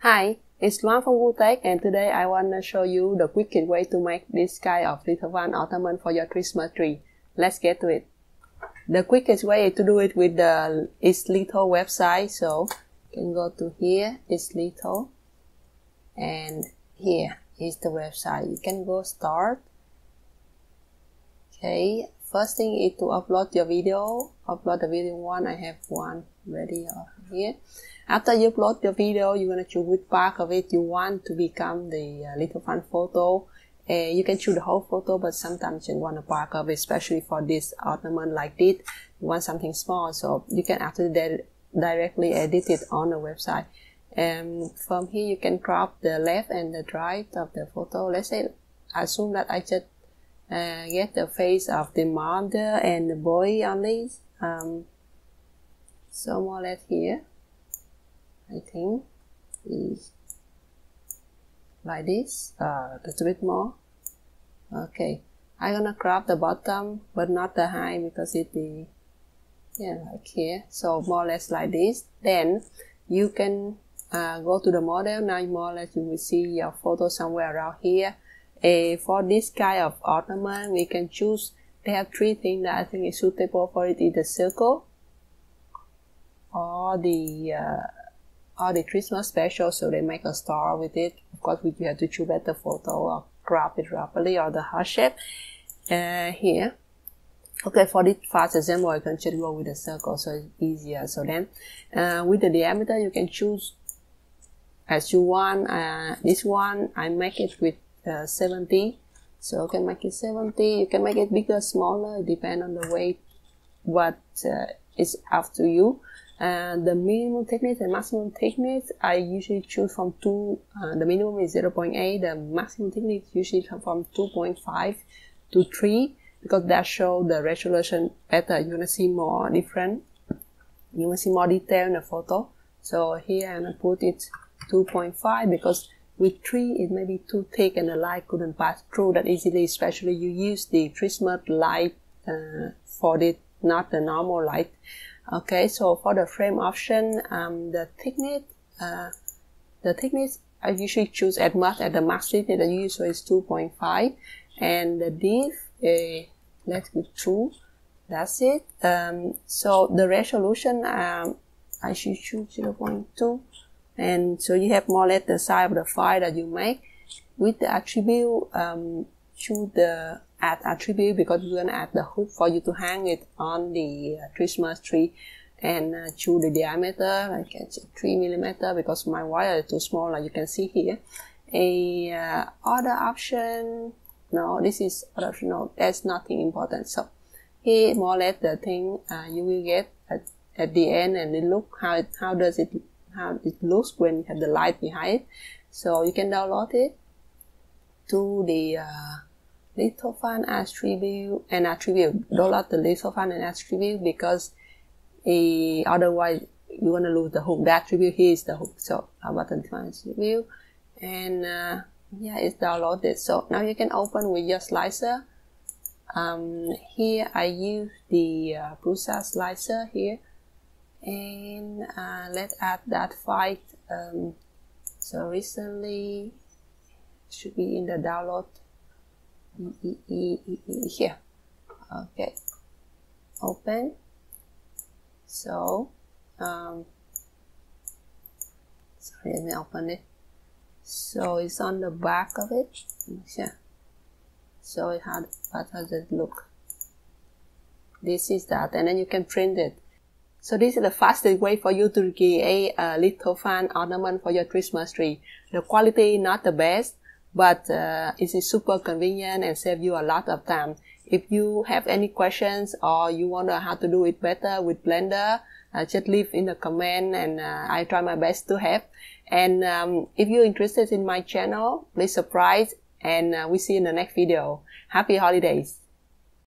Hi, it's Luan from WooTech, and today I want to show you the quickest way to make this kind of lithophane ornament for your Christmas tree. Let's get to it. The quickest way to do it with the Litho website, so you can go to here, it's Litho, and here is the website. You can go start. Okay, first thing is to upload your video. Upload the video one. I have one ready over here. After you upload your video, you're going to choose which part of it you want to become the lithophane photo. You can choose the whole photo, but sometimes you want a part of it, especially for this ornament like this. You want something small, so you can actually directly edit it on the website. From here, you can crop the left and the right of the photo. Let's say, assume that I just get the face of the mother and the boy only. So more or less here. I think is like this, a little bit more. Okay, I'm gonna crop the bottom but not the high because it be like here, so more or less like this. Then you can go to the model. Now more or less you will see your photo somewhere around here. For this kind of ornament, we can choose. They have three things that I think is suitable for it: is the circle or the Christmas special, so they make a star with it. Of course, you have to choose better photo or crop it properly, or the heart shape here. Okay, for this fast example, you can just go with the circle, so it's easier. So then, with the diameter, you can choose as you want. This one, I make it with 70, so you can make it 70. You can make it bigger, smaller, depend on the weight. What is up to you. The minimum thickness and maximum thickness, I usually choose from 2. The minimum is 0.8. The maximum thickness usually from 2.5 to 3, because that shows the resolution better. You're gonna see more different. You will see more detail in the photo. So here I'm gonna put it 2.5 because with 3 it may be too thick and the light couldn't pass through that easily. Especially you use the Christmas light for it, not the normal light. Okay, so for the frame option, the thickness I usually choose as much as the max thickness that you use, so it's 2.5, and the depth, let's go 2. That's it. So the resolution, I should choose 0.2, and so you have more or less the size of the file that you make. With the attribute, choose the add attribute, because we're going to add the hook for you to hang it on the Christmas tree, and choose the diameter, like 3 millimeter, because my wire is too small, like you can see here. Other option, no, this is other option, no, that's nothing important. So here more or less the thing you will get at the end, and it look how it looks when you have the light behind it. So you can download it to the lithophane attribute and attribute. Download the lithophane and attribute, because otherwise you're gonna lose the hook. The attribute here is the hook. So how about the attribute? And yeah, it's downloaded. So now you can open with your slicer. Here I use the Prusa slicer here, and let's add that file. So recently should be in the download. Here. Okay, open. So sorry, let me open it. So it's on the back of it. Yeah. So how does it look? This is that, and then you can print it. So this is the fastest way for you to create a lithophane ornament for your Christmas tree. The quality not the best, but it is super convenient and save you a lot of time. If you have any questions or you wonder how to do it better with Blender, just leave in the comment, and I try my best to help. And if you're interested in my channel, please subscribe, and we see you in the next video. Happy holidays!